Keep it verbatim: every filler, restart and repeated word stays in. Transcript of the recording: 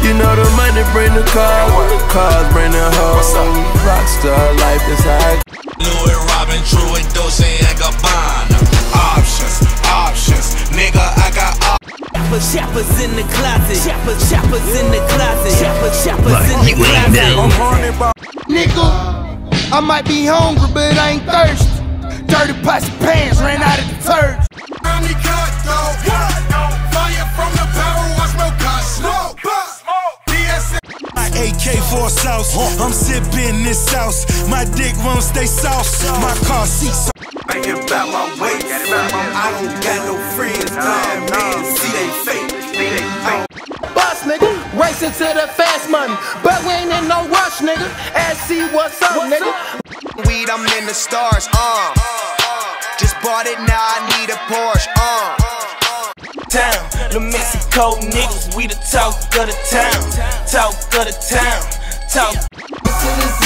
You know the money bring the cars, the cars bring the hoes. Rockstar life is high. Louis, Robin, True, and Dolce and Gabbana. Options, options, nigga, I got options. Shoppers in the closet, shoppers, shoppers in the closet, shoppers, shoppers in the closet. Nigga, I might be hungry, but I ain't thirsty. Dirty pots of pants ran out of detergent. I'm the cut, though. Fire from the barrel, I smoke cut. Smoke, my A K four sauce, I'm sipping this sauce. My dick won't stay soft, my car seats. I get about my waist. I don't got no friends. Nah, man, see they fake. Boss nigga, racing to the fast money, but we ain't in no rush, nigga. Ask see what's up, nigga. Weed, I'm in the stars, uh. Just bought it, now I need a Porsche, uh. Town, the Mexico niggas, we the talk of the town, talk of the town, talk.